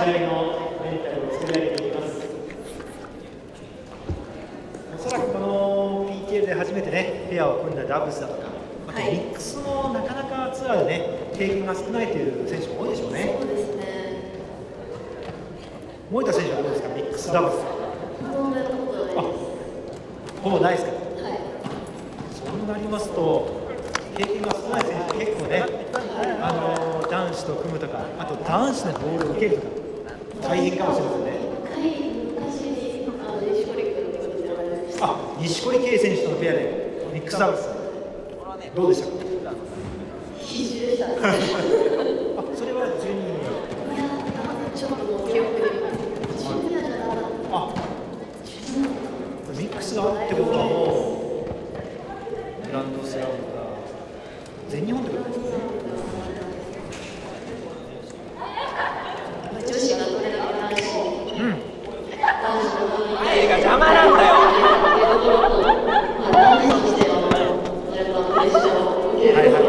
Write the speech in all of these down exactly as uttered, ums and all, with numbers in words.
合のメンタルを作り上げていきます。おそらくこの ピーティーエル で初めてね、ペアを組んだダブルスだとか、あとミックスもなかなかツアーでね、経験が少ないという選手も多いでしょうね。 そうですね。 森田選手はどうですか、ミックスダブルス。あ、ほぼないですか。はい。そうなりますと、経験が少ない選手、結構ね、あの男子と組むとか、あと男子のボールを受けるとか、大変かもしれませんね。あ、錦織圭選手とのペアでミックスダブルス、どうでしたか。 必死でした。あ、 それはじゅうにん。 いや、ちょっともう記憶に。あ、 ミックスがあるってことはもうグランドスラムが全日本ってことですね。 女子が取れなかったし、 うん。 あれが邪魔なんだよ。 はいはい。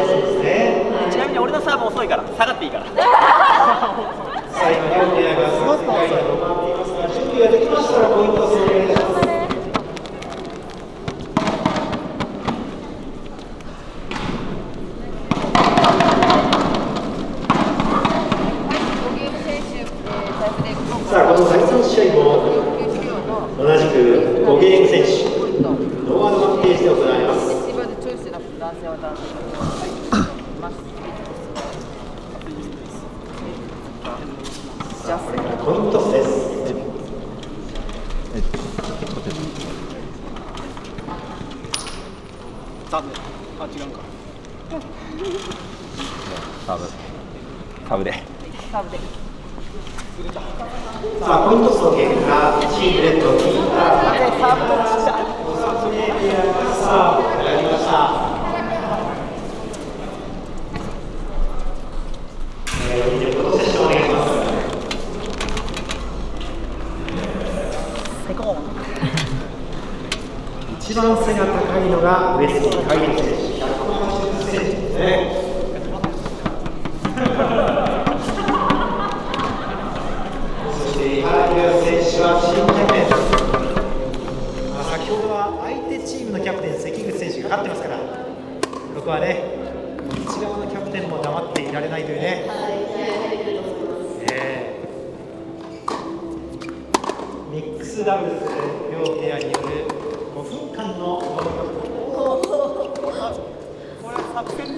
そうですね。 ちなみに俺のサーブ遅いから下がっていいから。 最後両ペアがすごく回転を回っていますが、準備ができましたらポイントをお願いします。さあ、このだいさん試合も同じくごゲーム選手、ノーアドバンテージで行われます。さあ、これからコイントスです。 サーブ。あ、違うか。 サーブ。サーブで。 サーブで。 さあ、コイントスの結果、チームレッド、キーパー、 サーブの話だ。 おさつねペアがサーブをやりました。えー、にじゅうごセッションお願いします。一番背が高いのが上杉海里選手、ひゃくはちじゅっセンチですね。そして井原宏選手はチームキャプテン。まあ、先ほどは相手チームのキャプテン、関口選手が勝ってますから、ここはね、内側のキャプテンも黙っていられないというね。えー、ミックスダブルス両ペアによるごふんかんのこれ作戦。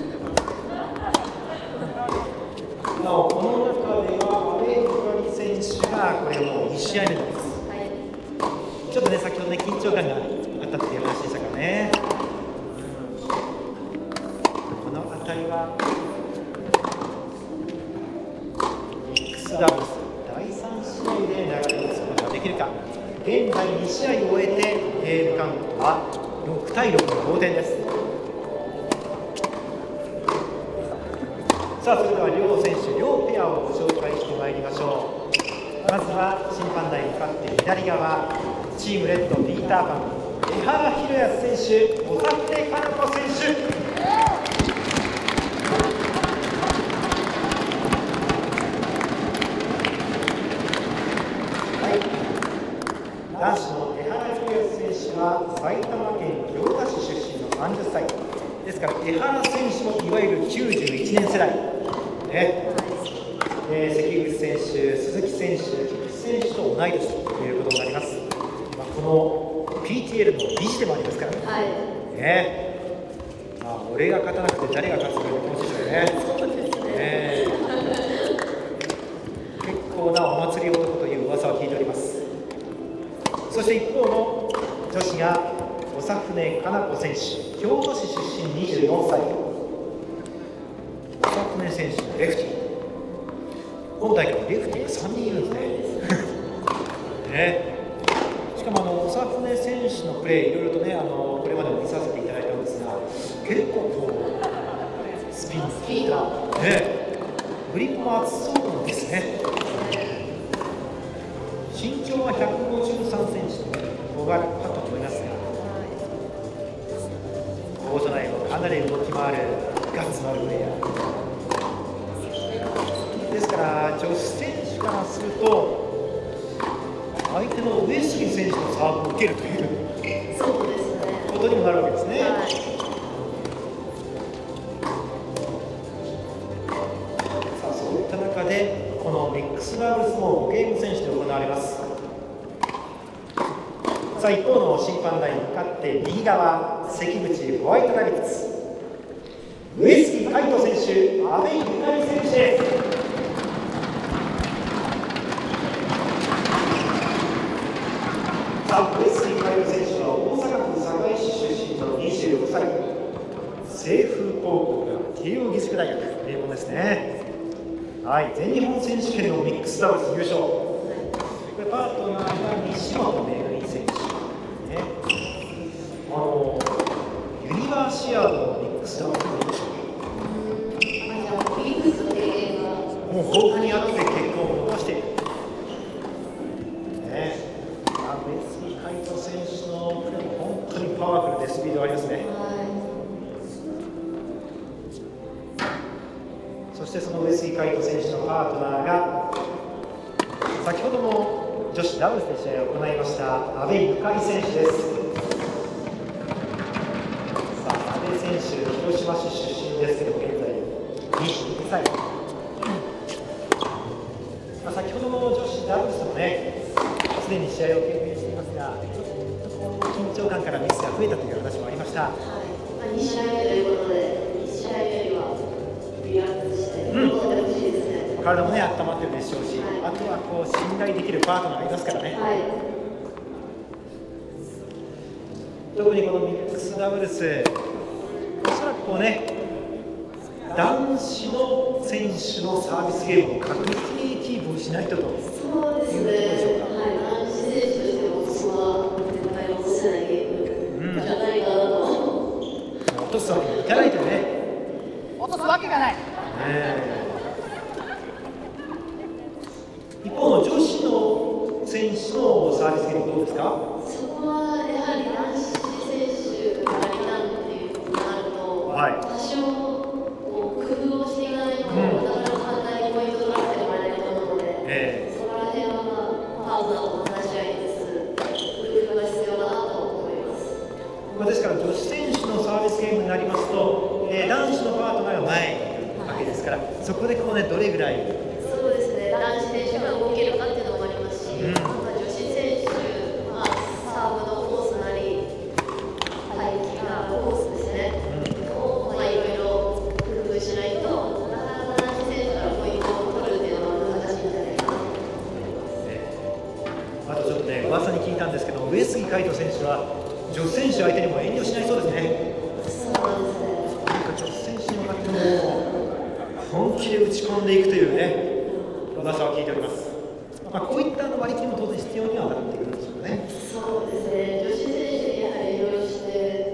なお、この中では阿部ゆかり選手がこれもうに試合目です。ちょっとね、先ほどね、緊張感があったっていう話でしたからね。この辺りはミックスダブルスだいさん試合で流れをつくことができるか。現在に試合を終えてゲームカウントはろくたいろくの同点です。さあ、それでは両選手、両ペアをご紹介してまいりましょう。まずは審判台に向かって左側、チームレッドピーターパン、江原弘康選手、小田秀香菜子選手。男子の江原弘康選手は埼玉県行田市出身のさんじゅっさいですから、江原選手もいわゆるきゅうじゅういちねん世代、ねえー、関口選手、鈴木選手、菊池選手と同い年ということになります。まあ、この ピーティーエル の理事でもありますからね、はいねまあ、俺が勝たなくて誰が勝つかいう気持ちですよね。そうですね、ね結構なお祭り男という噂を聞いております。そして一方の女子が長船かな子選手、京都市出身にじゅうよんさい。長船選手のレフティー、今大会レフティーがさんにんいるんですね。ねしかもあの長船選手のプレー、いろいろとね、あのこれまでも見させていただいたんですが、結構こうスピン、スピーダー、ね、グリップも厚そうですね。身長はひゃくごじゅうさんセンチと小柄かと思いますが、コート内をかなり動き回るガッツのあるプレーヤーですから、女子選手手からすると相手の上杉選手のサーブを受けるというそうですね。 ことにもなるわけですね。 はい。 さあそういった中でこのミックスダブルスもごゲーム選手で行われます。さあ一方の審判台に向かって右側関口ホワイトダイビッツ上杉海斗選手阿部ゆかり選手です。さあ上杉海斗選手は大阪府堺市出身のにじゅうろくさい、清風高校が慶應義塾大学名門ですね。はい、全日本選手権のミックスダブルス優勝。これパートナーが西本めぐみ選手、ね、あのユニバーシアードのミックスダブルスの優勝。もう豊富にあって結果を残している。ね、あ上杉海斗選手のプレーも本当にパワフルでスピードがありますね。そしてその上杉海斗選手のパートナーが先ほども女子ダブルスで試合を行いました阿部ゆかり選手です。さあ阿部選手、広島市出身ですけど現在にじゅうにさい。まあ、先ほどの女子ダブルスもね、すでに試合を経験していますが、緊張感からミスが増えたという話もありました。 はい、まあ、に試合目ということで、いち試合目にはリラックスして、 うん、 戻ってほしいですね。 体もね、温まってるでしょうし、 はい、 あとはこう信頼できるパートナーがいますからね。 はい、 特にこのミックスダブルス、おそらくこうね、男子の選手のサービスゲームを確実にキープしないとというところでしょうか。 そうですね。はい、男子選手としても、そこは絶対落とせないゲームじゃないかなと。 落とすわけにはいかないとね。 落とすわけがない。 ね一方の女子の選手のサービスゲームどうですか？ そこはやはり男子選手がいたっていうことになると、 はい、 多少こう工夫をしていかないと、なかなか簡単にポイント取らせてもらえないと思うので、 えそこら辺は、まあ、パートナーと話し合いつつ、工夫が必要だなと思います。 まあ、ですから女子選手のサービスゲームになりますと、えー、男子のパートナーが前にいるわけですから、そこでこう、ね、どれぐらいそうですね、男子選手が動けるかっていうのもありますし、 うん、 まあ、女子選手、まあ、サーブのコースなり、排気がコースですね、を、まあ、いろいろ工夫しないと、なかなか男子選手からポイントを取るっていうのは難しいんじゃないかなと思います。 あとちょっとね、噂に聞いたんですけど、上杉海斗選手は女子選手相手にも遠慮しないそうですね。 そうなんですね。 なんか女子選手に向かっても本気で打ち込んでいくというね、噂を聞いております。まあ、こういった割り切りも当然必要にはなってくるんでしょうね。 そうですね、女子選手にやはりいろいろして、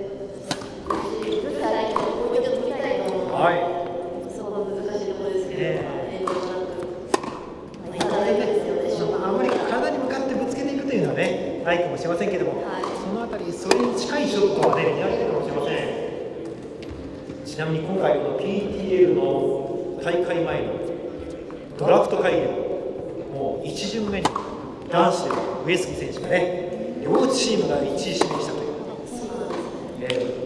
女子相手のポイントを取りたいと思うので、 はい、 そこは難しいところですけど、 え遠慮なく、まあ、いただいてですよね、勝負あまり体に向かってぶつけていくというのはね、ないかもしれませんけども、 はい、 そのあたり、それに近いショットはね、見られるかもしれません。ちなみに今回、この ピーティーエル の大会前のドラフト会議でも、もういち巡目に男子で上杉選手がね、両チームがいちい指名したという。えー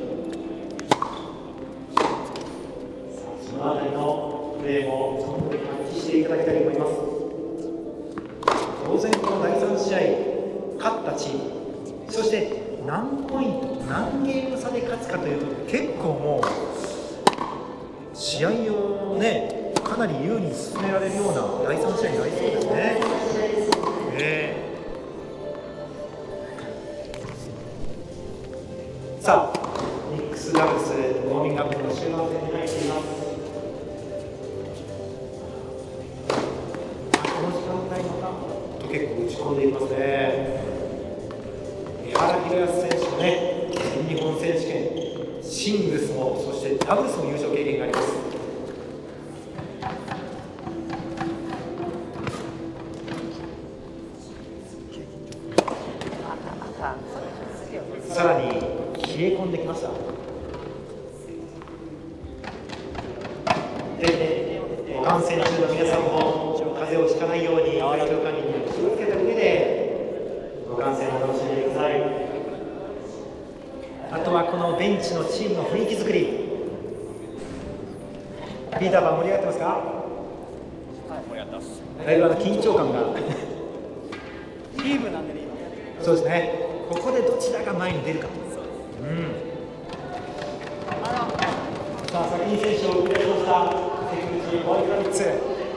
そのあたりのプレーも存分に発揮していただきたいと思います。当然このだいさん試合勝ったチーム、そして何ポイント何ゲーム差で勝つかというと、結構もう試合をねかなり優位に進められるようなだいさん試合になりそうですね。えー、さあミックスダブルスウォーミングアップの終盤戦に入っています。この時間帯の間と結構打ち込んでいますね。江原弘康選手もね、全日本選手権シングルスもそしてダブルスも優勝経験があります。さらに冷え込んできました。で、観戦中の皆さんも風邪をひかないようにンチのチームの雰囲気作り、ピーターパン盛り上がってますか？ 盛り上がってます。 だいぶあの緊張感がチームなんでね、 そうですね、ここでどちらが前に出るかと、うん、さあ先に選手を入れました関口ホワイトラビッツ。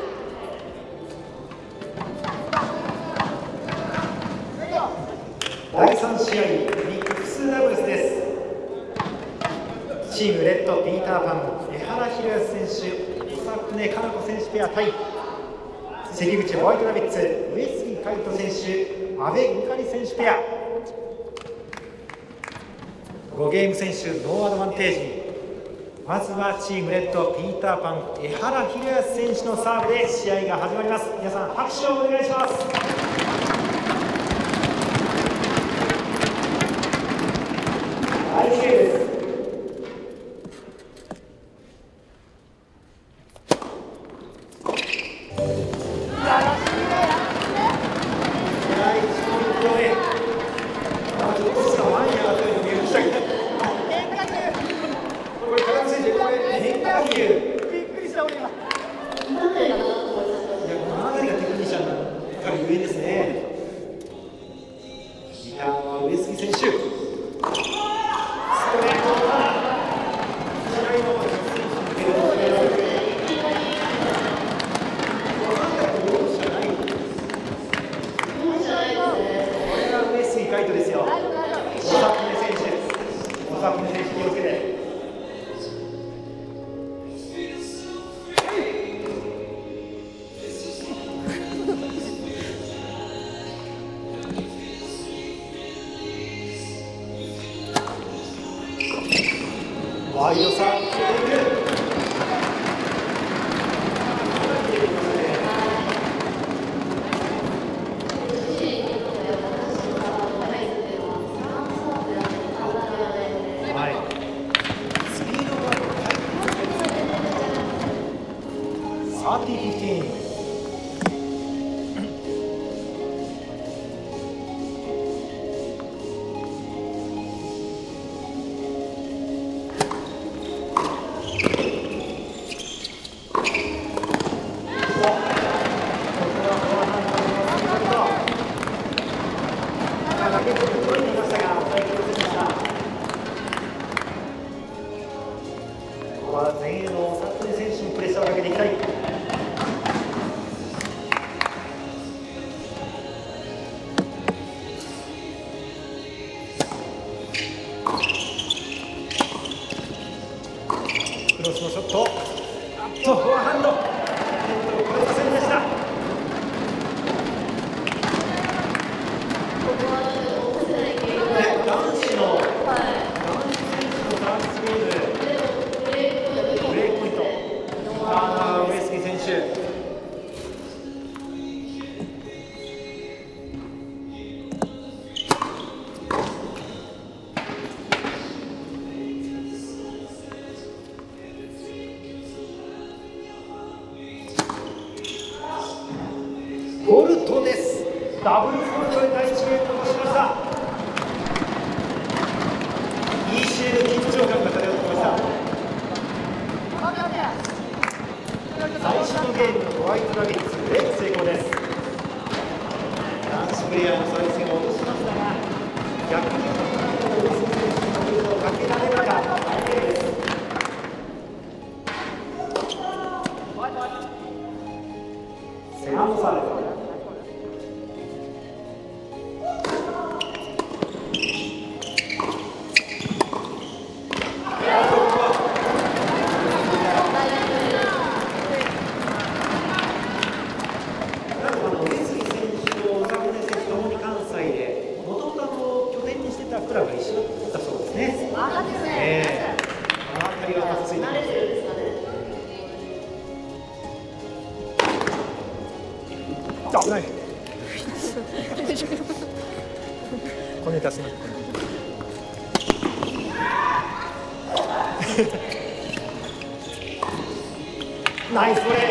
だいさん試合ミックスダブルスです。チームレッドピーターパン江原弘康選手長船かな子選手ペア対関口ホワイトラビッツ上杉海斗選手阿部ゆかり選手ペア。ごゲーム選手ノーアドバンテージ。まずはチームレッドピーターパン江原弘康選手のサーブで試合が始まります。皆さん拍手をお願いします。第一ゲームです。ワイドサーブ前衛の佐藤選手にプレッシャーをかけていきたい。クロスのショット、あっとフォアハンド、これませんでした。男子の男子選手のサービスゲーム。ブレイクポイント、あー上杉選手。フォルトです。ダブルフォルトで第一ゲームを落としました。イーシーエル 緊張感が漂ってきました。最初のゲームのホワイトラビッツブレイク成功です。男子プレイヤーのサービスが落としましたが、逆に大杉選手のポイントをかけられるか。大ゲームです。セカンドサーブ。クラブが一緒だったそうですね。あですね。ええー、この辺りはついてます。慣れてるんですかね。危ない。こね出すな。ナイスプレー。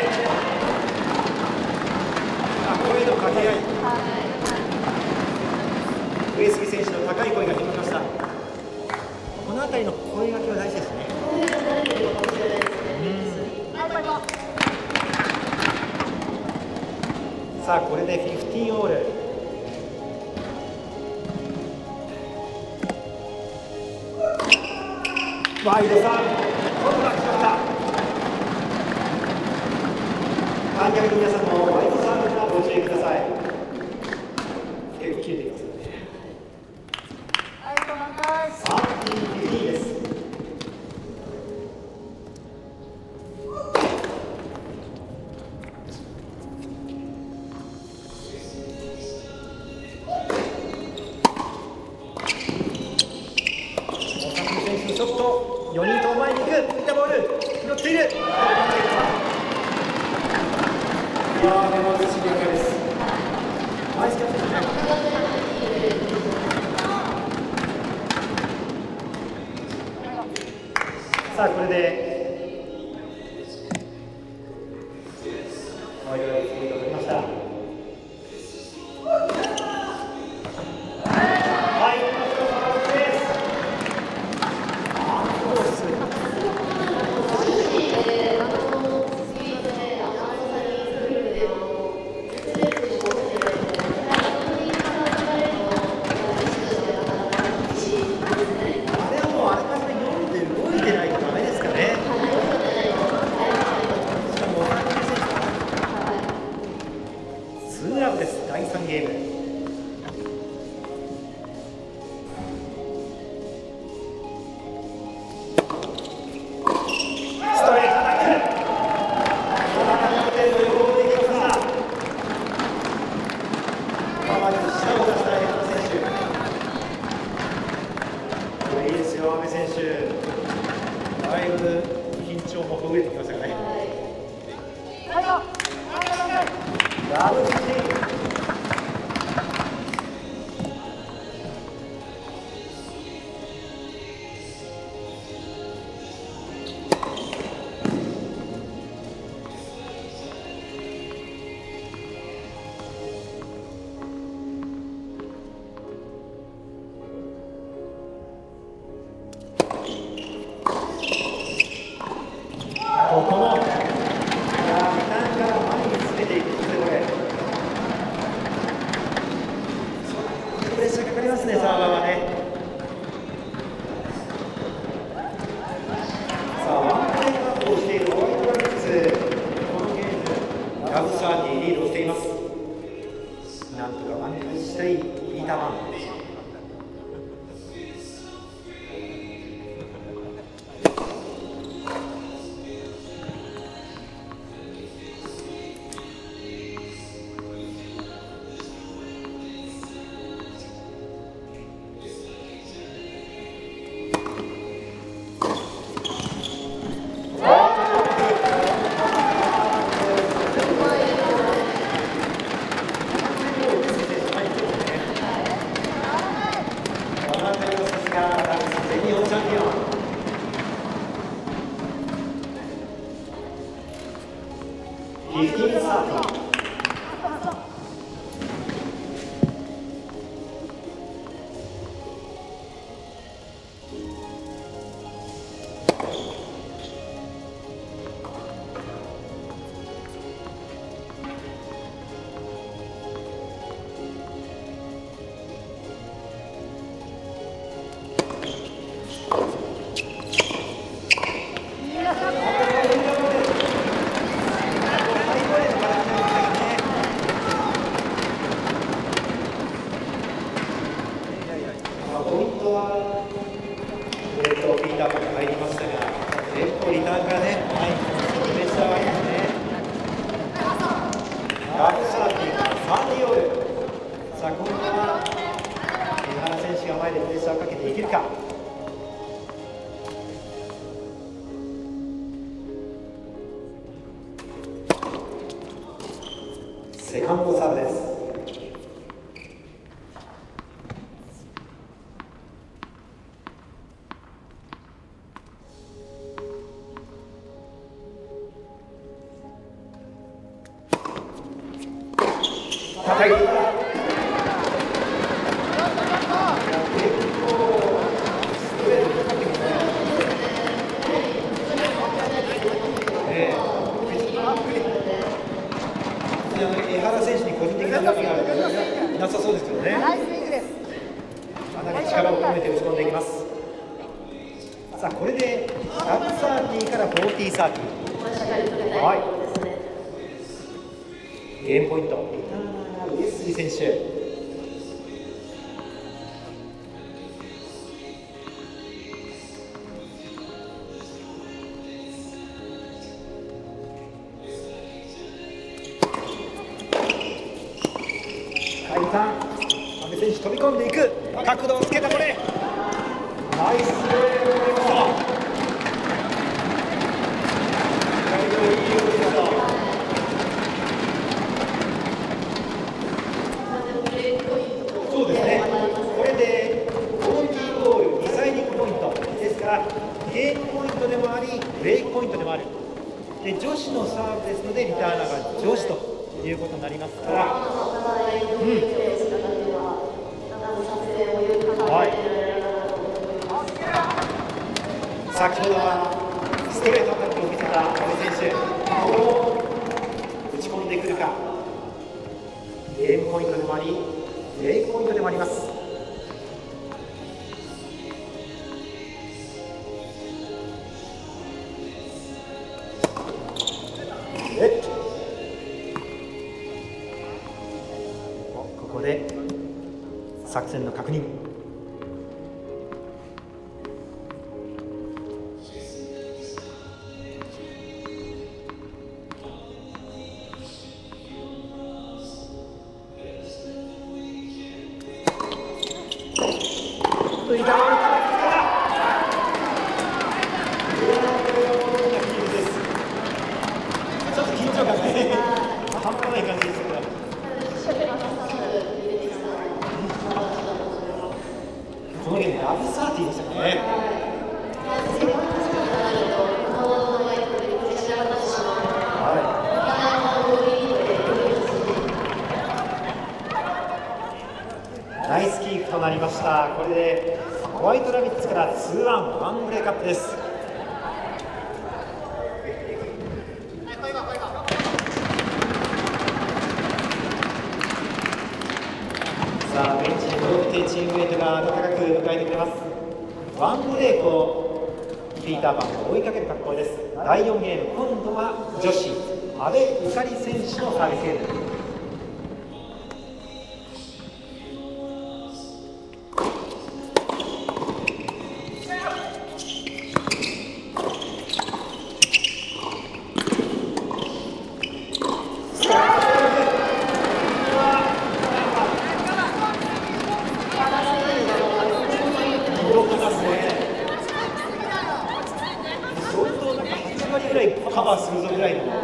あ、声の掛け合い。上杉選手の高い声が響きました。この辺たりの声掛けは大事ですね。 声が慣れてるかもしれないですね。 さあこれでフィフティーオール。ワイドサーブ、今度は決まった。観客の皆さんもワイドサーブにはご注意ください。結構切れていますよね。さあフィフティーです。ちょっとよにんとも前に行く、浮いたボール拾っている。いやー、でも嬉しい結果です。ナイスキャッチですね。さあこれでワイドラインスリーが取りました。だいさんゲーム。ストレートアタック。この中での横をできるか。まず下を出した江原選手。これいいですよ、阿部選手。だいぶ緊張もほぐれてきましたかね。ダブルスチーム。ここも、いやー、リターンから前に詰めていくんですね、これ。プレッシャーかかりますね、サーバーはね。さあ、ワンプレーアップをしているホワイトラックス、このゲーム、ラブサーティーリードしています。なんとか挽回したいピーターマン。フィフティーンサーティー。ポイントはえーとピーターが入りましたが、結構リターンからね、はい、プレッシャーはありますね。ラブサーティー、サーティーオール。さあ今度は江原選手が前でプレッシャーをかけていけるか。セカンドサーブです。叩いていった。結構ストレートかかってきますね。 江原選手に個人的な動きがなさそうですけどね。 ナイススイングです。 かなり力を込めて打ち込んでいきます。さあこれでラブサーティーからフォーティーサーティー。はい。ゲームポイント。リターナー上杉選手。回転。阿部選手飛び込んでいく。角度をつけたこれ。ナイスプレーを取りました。そうですね。これでフォーティーゴール、リサイディングポイントですから、ゲームポイントでもあり、ブレイクポイントでもある。で、女子のサーブですので、リターナーが女子ということになりますから。うん。はい。先ほどはストレートアタックを見せた阿部選手、これを打ち込んでくるか。ゲームポイントでもあり、ブレイクポイントでもあります。えっここで作戦の確認。このゲームラブサーティーでしたね。ナイスキープとなりました。これでホワイトラビッツからツーワン、ワンブレイクアップです。さあベンチに戻ってチームメイトが温かく迎えてくれます。ワンブレイクをピーターパンが追いかける格好です。だいよんゲーム、今度は女子阿部ゆかり選手のサービスゲーム。カバーするぞぐらいの。こ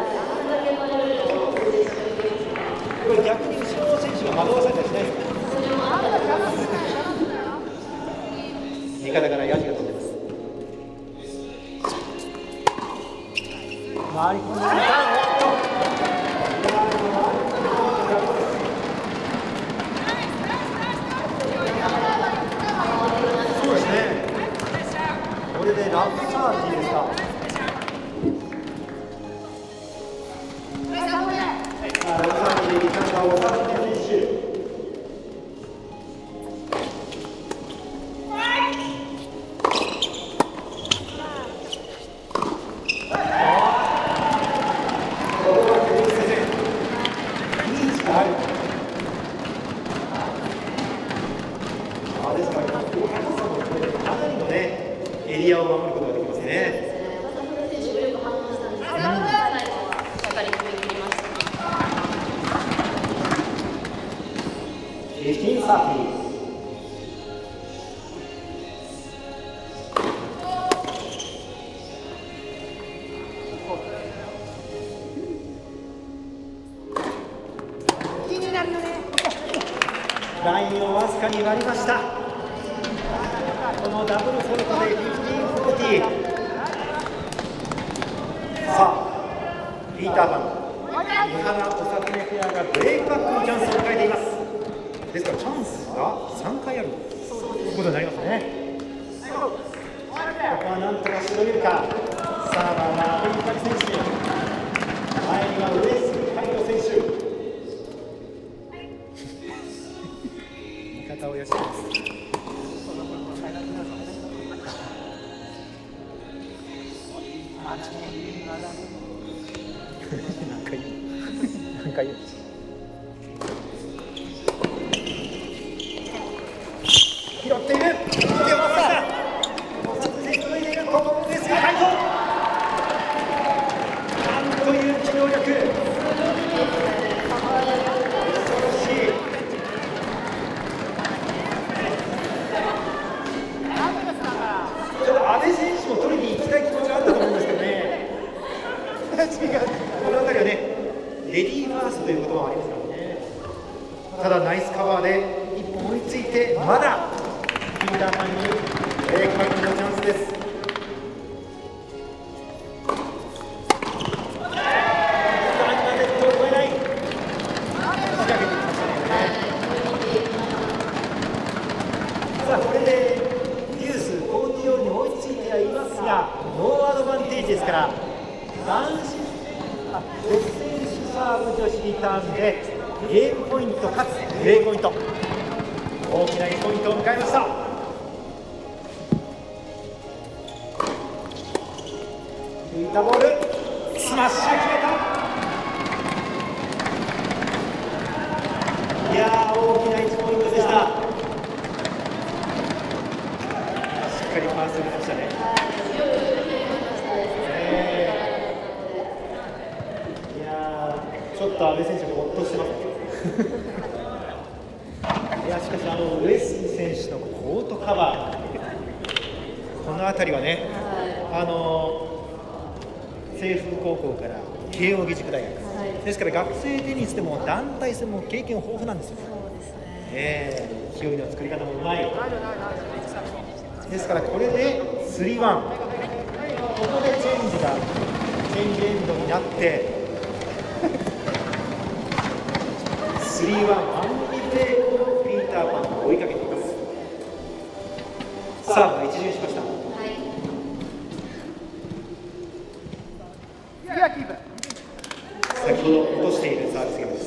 れ逆に後ろの選手が惑わされたりしないですか。味方からヤジが飛んでます。回り込んでいた。そうですね。これでラブサーティーですか。ラブサーティーでリターンが収まってフィニッシュ。ですから、かなりのね、エリアを守ることができますね。フィフティーンサーティー。ラインをわずかに割りました。このダブルフォルトでフィフティーンフォーティー。さあ、ピーターパン、三原おさつねペアがブレイクバックのチャンスを迎えています。ですからチャンスがさんかいあるということになりますね。ここはなんとかしのげるか。サーバーは阿部ゆかり選手、前には上杉海斗選手。 高尾義です。なんか言う。なんか言う。拾っている。手を伸ばした。ここもですが、ハイト。なんという機動力。阿部選手も取りに行きたい気持ちがあったと思うんですけどね。違う。この辺りはね、レディーファーストということもありますからね。ただナイスカバーで一歩追いついて、まだピーターパンにブレークファイトのチャンスです。さあこれでデュースコーティオールに追いついてはいますが、ノーアドバンテージですから、男子あ女子選手サーブ女子リターンでゲームポイントかつブレークポイント、大きなポイントを迎えました。浮いたボール、スマッシュ決めた。いやー、大きないちポイントでした。しっかりパースしましたね。いやー、ちょっと阿部選手ほっとしてますね。いや、しかしあの上杉選手のコートカバー、この辺りはね、あの清風高校から慶應義塾大学、ですから学生テニスでも団体戦も経験豊富なんですよね。えー、勢いの作り方もうまい。ですからこれでスリーワン、ここでチェンジがチェンジエンドになってスリーワン、アンビブレークをピーターパンが追いかけています。サーブが一巡しました。先ほど落としているサービスゲームです。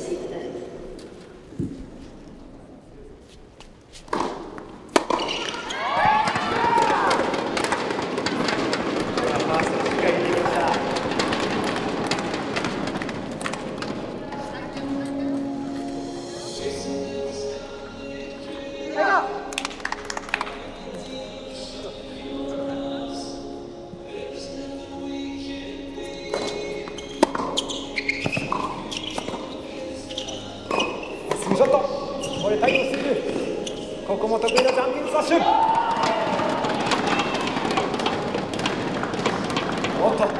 ショット、これ対応する。ここも得意なジャンピングスマッシュ。おっと、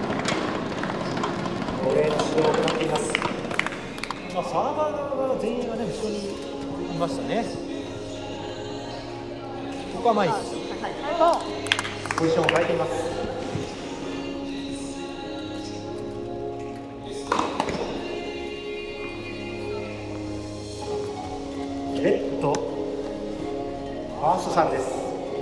これの指導を行っています。まあ、サーバー側が全員がね、後ろにいましたね。ここは前にポジションを変えています。レッド、ファーストサーブです。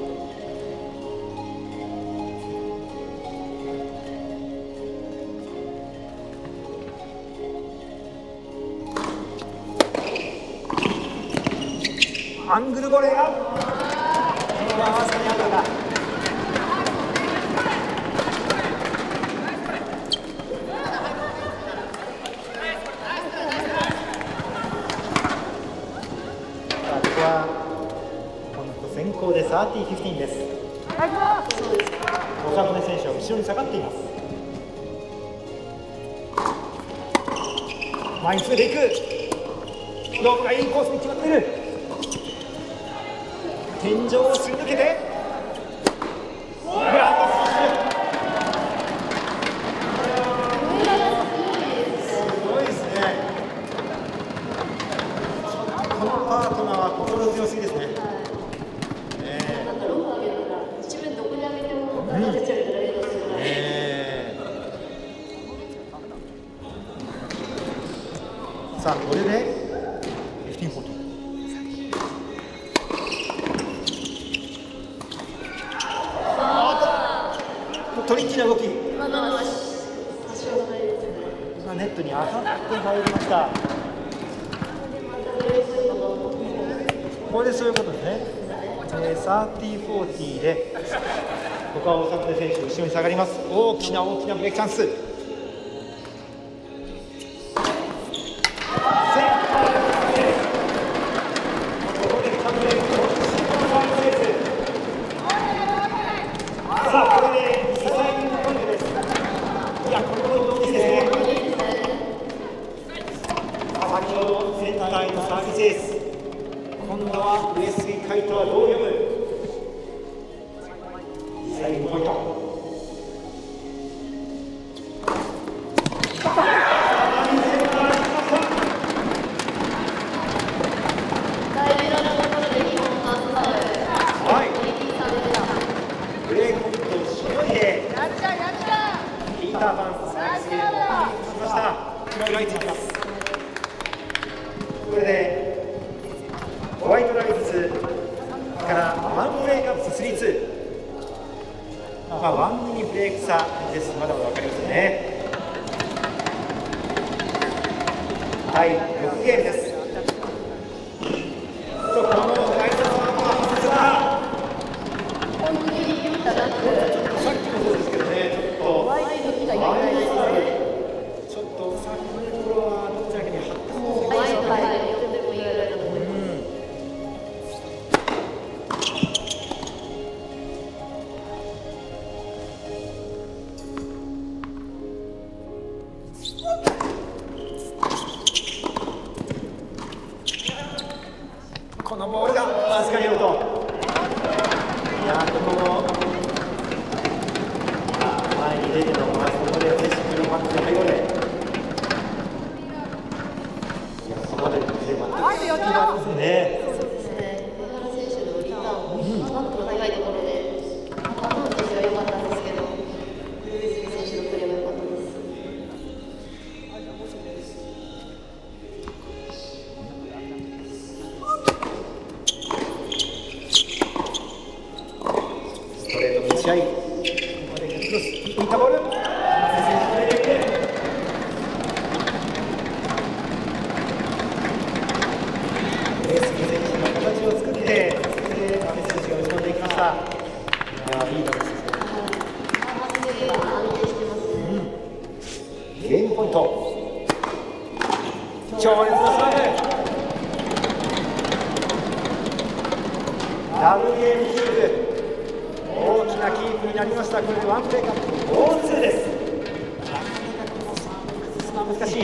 アングルボレーが、ここはわずかにアウトだ。先行でサーティーフィフティーンです。長船選手は後ろに下がっています。前に詰めていく。ローブがいいコースに決まっている。天井をすり抜けてグランドスマッシュ。すごいですね。このパートナーは心強すぎですね。さあこれでじゅうご、よん。トリッキーな動き。今ネットに当たって入りました。 これでそういうことですね。えー、サーティー、フォーティーで、ここは大迫選手、後ろに下がります。大きな大きなブレイクチャンス。さあ、これで支えにポイントです。いや、このポイントいいですね。先ほどセンターへのサービスエース。今度は上杉海斗はどう読む。最後のポイント。これでホワイトライズからワンブレイクアップス スリーツー、まあ、ワンミニブレイク差です。まだまだ分かりませんね。だいろくゲームです。このワイドワンは外れた。さっきもそうですけどね、ちょっとワイド来たいないですね。ちょっと先のところはどちらかに発砲ワイド入るよってもいいぐらいだと思います。 このボールがわずかにアウト。いやー、ここも前に出ての、まあ、ここでフェッシブルパックで背後で、いや、そこまで全く隙がありませんね。 そうですね。上原選手のリターンもバックの高いところで、頭の位置は良かったんですけど、上杉選手のプレーも良かったです。 ストレートの打ち合い、ここでクロス、浮いたボール、上杉選手の形を作って、そして阿部選手が打ち込んでいきました。いやー、いい形ですね。 安定してますね。 ゲームポイント。強烈なサーブ。ダブルゲームキープ。大きなキープになりました。これでワンプレーカップフォーツーです。なかなかこのサーブ崩すのは難しい。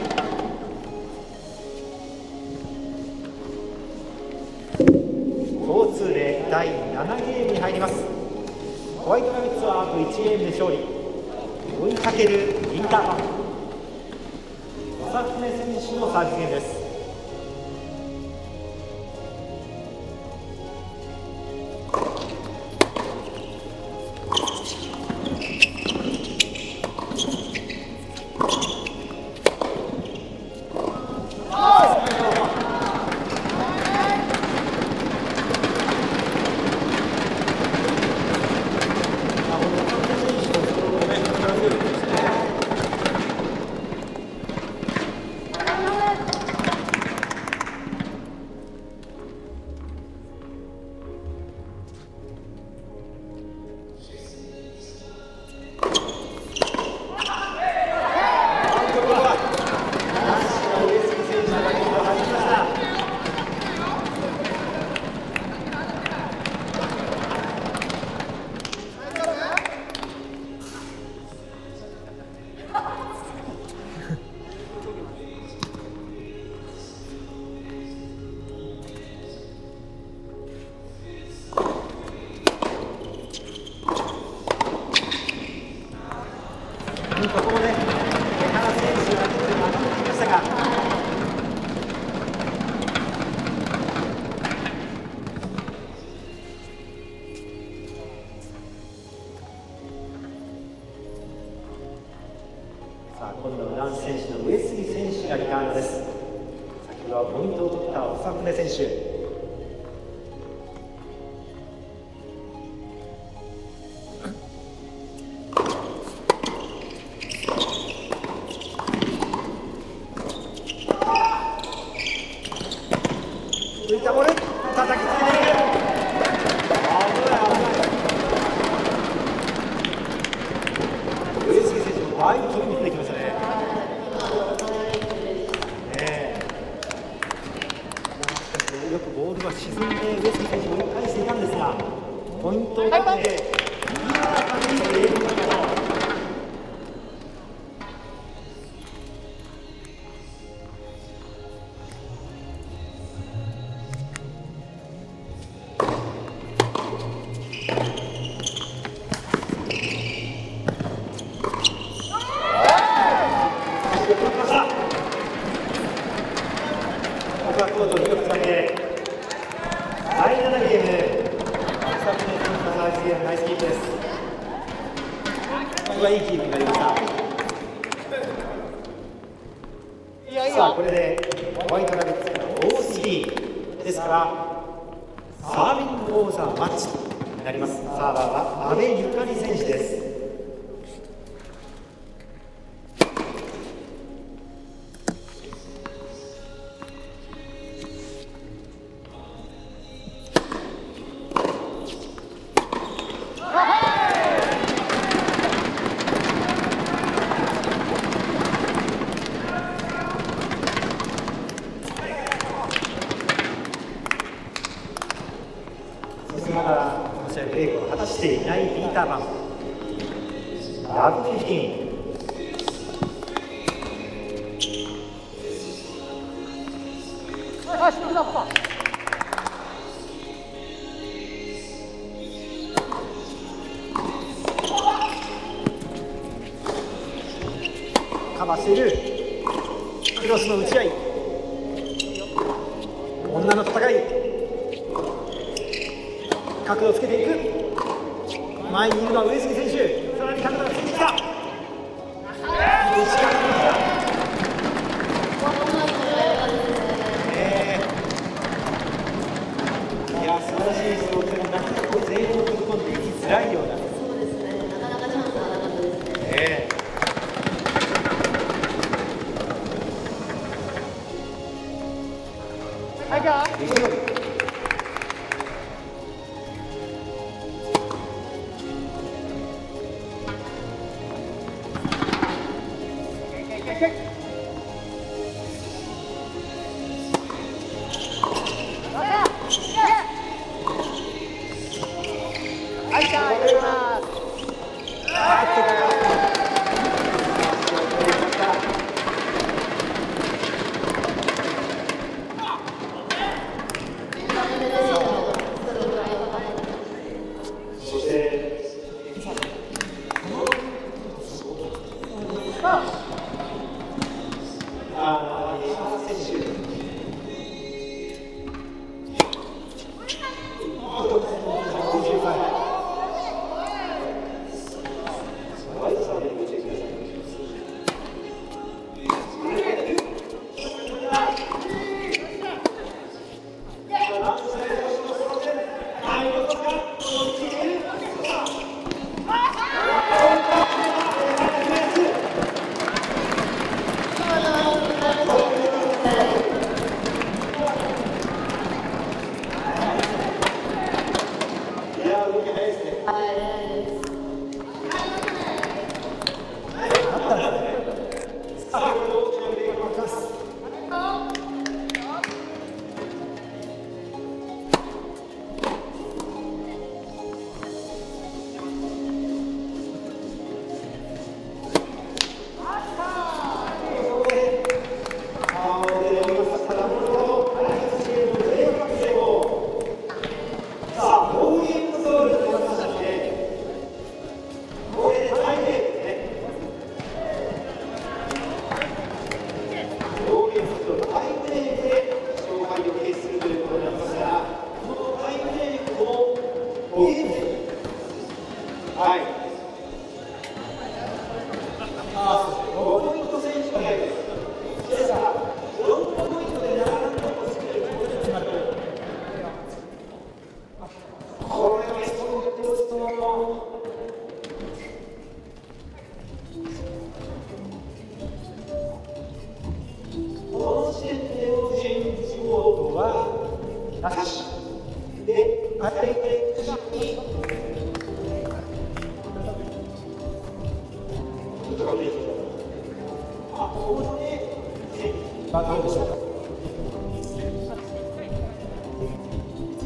フォーツーでだいななゲームに入ります。ホワイトラビッツはあといちゲームで勝利。追いかけるインターバル。長船選手のサービスゲームです。ここもね、江原選手がまとめてきましたが、さあ今度は男子選手の上杉選手がリターンです。先ほどはポイントを取った長船選手。浮いたボール、高度は沈んで上杉選手を追い返していたんですが、ポイントを取っていい感じで英語のいいキープになりました。さあこれでホワイトラビッツからオースリーですから、サービングオーザーマッチになります。サーバーは阿部ゆかり選手です。まだこの試合で稽古を果たしていないピーター・パン、ラブフィフティーン。かわしているクロスの打ち合い、女の戦い、角度をつけていく。前にいるのは上杉選手、さらに角度がついてきた。いや素晴らしいスローでもなかなか全員を飛び込んでいきづらいような。 そうですね、なかなかチャンスはなかったですね。 えー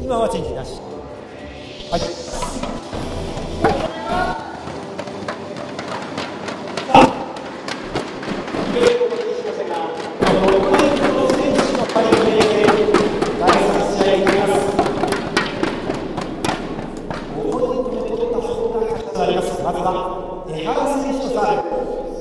今はチェンジなし。はい。まずは江原選手のサーブ。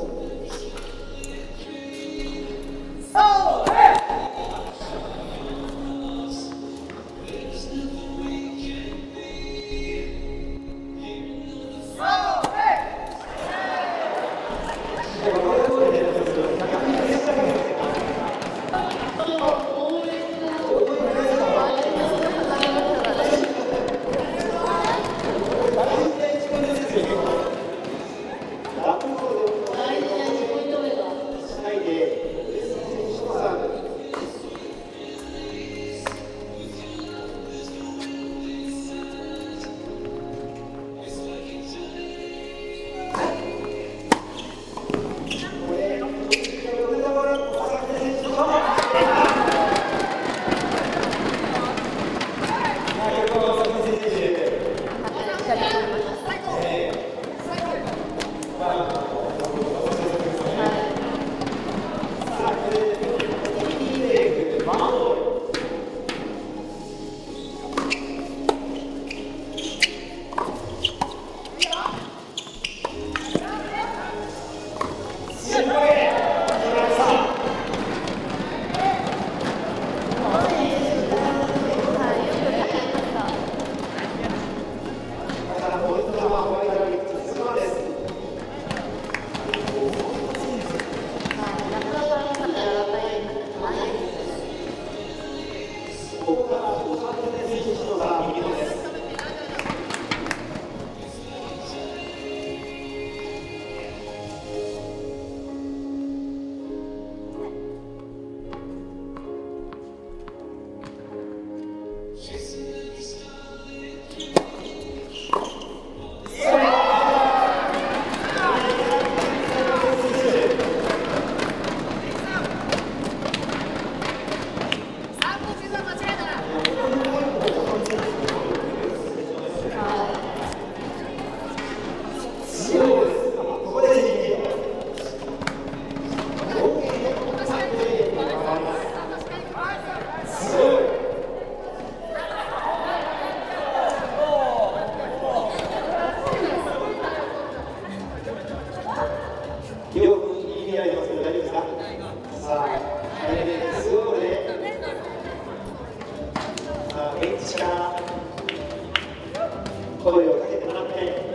声をかけてもらって、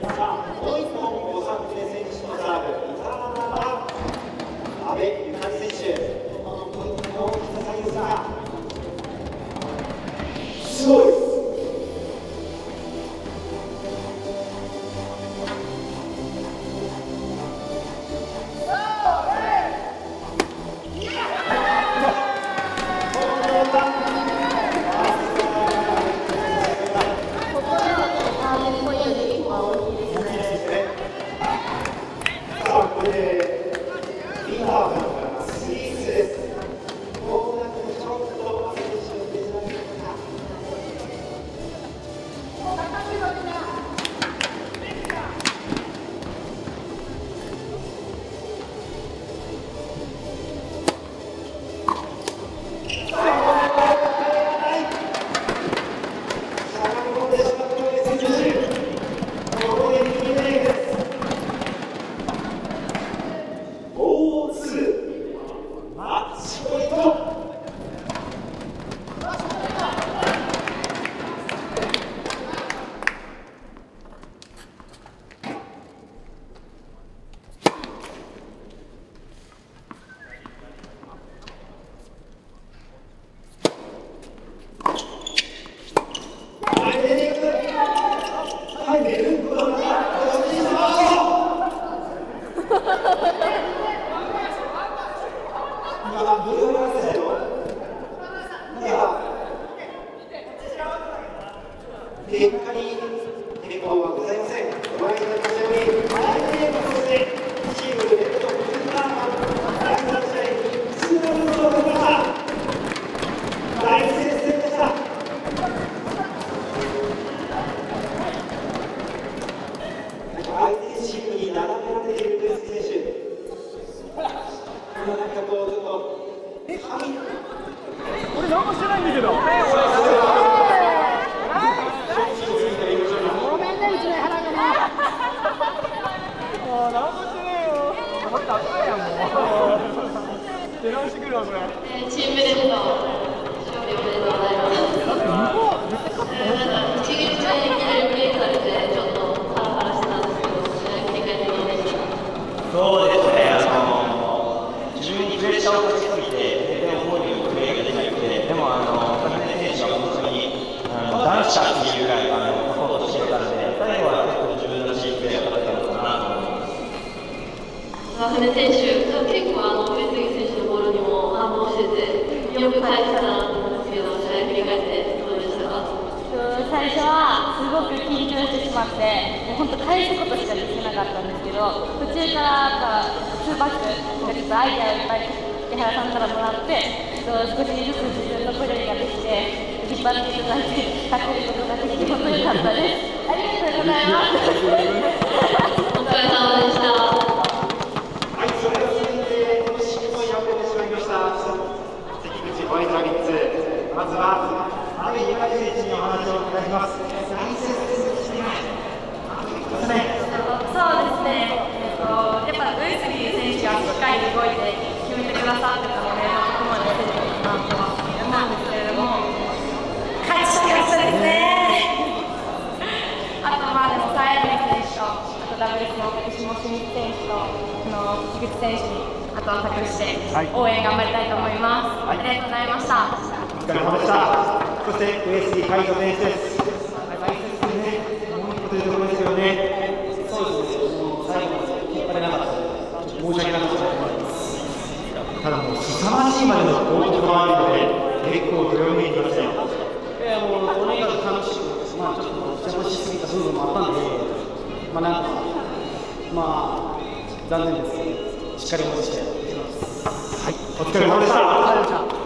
さあ、もう一本、小三船選手のサーブ、伊沢阿部ゆかり選手、このポイントの大きさ左右差、すごい。 何もしてないんだけど。ごめんね、うちの原がね。もう何もしてねえよ。もっと熱いやんもう。出直してくるわこれ。 チームレッド勝利おめでとうございます。一撃でいきなりブレイクされてちょっとハラハラしてたんですけど、試合切り替えてどうでしたか？ そうですね、あの自分にプレッシャーをかけすぎて、全然思うようにプレーができなくて、でも、あの坂根選手は本当にあの男子だっていうぐらいあのサポートしてくれたので、最後は結構自分らしいプレーが立てたのかなと思います。 坂根選手、結構あの上杉選手のボールにも反応してて、よく返せたなと思うんですけど、試合振り返ってどうでしたか？ 最初はすごく緊張してしまって、もう本当返すことしかできなかったんですけど、途中からツーバックがちょっとアイデアをいっぱい木原さんからもらって、少しずつ自分のプレーができて、引っ張っていただいて、勝てることができて本当に良かったです。ありがとうございます。 お疲れ様でした。 はい、それでは続いて惜しくも敗れてしまいました関口ホワイトナゲッツ、まずは阿部由香里選手にお話をお願いします。大接戦でしたね。 そうですね、えっと、やっぱ上杉選手がしっかり動いて決めてくださってたので、ここまで出てるかなとは思うんですけれども、勝ちたかったですね。あとまあでもサイレン選手と、あとダブルスの石本清水選手とあの菊池選手にあとは託して応援頑張りたいと思います。ありがとうございました。 お疲れ様でした。そして上杉海斗選手です。大接戦ね、もう一個というところですけどね。 そうですね、もう最後まで引っ張れなかったので、申し訳なかったと思います。 ただもう凄まじいまでの攻撃もあるので、結構どよめいてましたよ。 いやもうとにかく楽しく、まあちょっと邪魔しすぎた部分もあったんで、まあなんかまあ残念ですけど、しっかり戻していきます。 はい、お疲れ様でした。